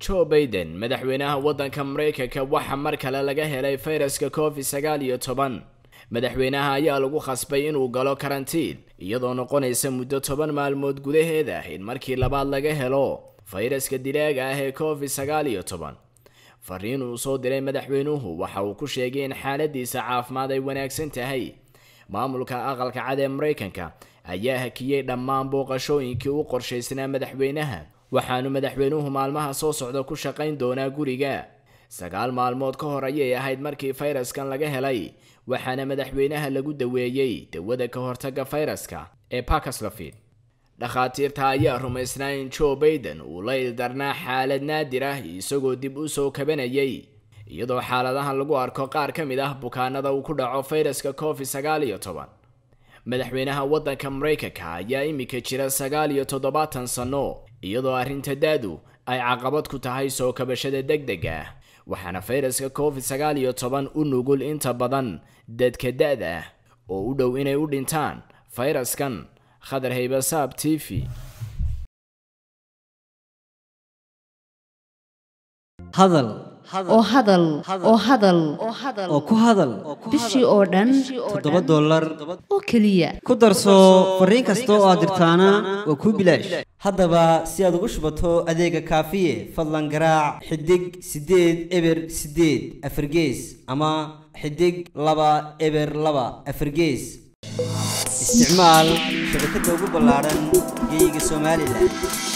Joe Biden madaxweynaha waddanka Mareykanka waxa mar kale laga helay fayraska COVID-19 madaxweynaha ayaa lagu khasbay inuu galo karantiin iyadoo noqonaysa muddo 10 maalmood gudaheeda in markii labaad laga helo fayraska dilaaga ah ee COVID-19 fariin uu soo diray madaxweynuhu waxa uu ku sheegay in xaaladiisa caafimaad ay wanaagsan tahay maamulka aqalka cad ee Mareykanka ayaa hakiyay dhammaan booqashooyinkii uu qorshaysnaa madaxweynaha waxaanu madaxweynuhu maalmaha soo socda ku shaqayn doonaa guriga 9 maalmood ka hor ayay ahayd markii fayraskan laga helay waxaana madaxweynaha lagu daweeyay dawada ka hortagga fayraska ee Paxlovid dhakhaatiirta ayaa rumaysnaa in Joe Biden uu la ildarnaa xaalad naadir ah isagoo dib u soo kabanayay iyadoo xaaladahan lagu arko qaar ka mid ah bukaanada uu ku dhaco fayraska COVID-19 madaxweynaha waddanka Mareykanka ayaa imika jira 79 sano iyadoo arrinta daadu ay caqabad ku tahay soo kabashada degdega ah waxaana fayraska COVID-19 u nugul inta badan dadka da'da ah oo u dhow inay u dhintaan fayraskan Khadar Haybasaab TV hadal oo ku hadal bishii oo dhan $7 oo kaliya ku darso fariin kasta oo aad dirtaana waa ku bilaash haddaba si aad ugu shubato adeega kaafiye fadlan garaac xidig 8 eber 8 afargees ama xidig 2 eber 2 afargees isticmaal shabakada ugu ballaaran geeyiga Soomaaliland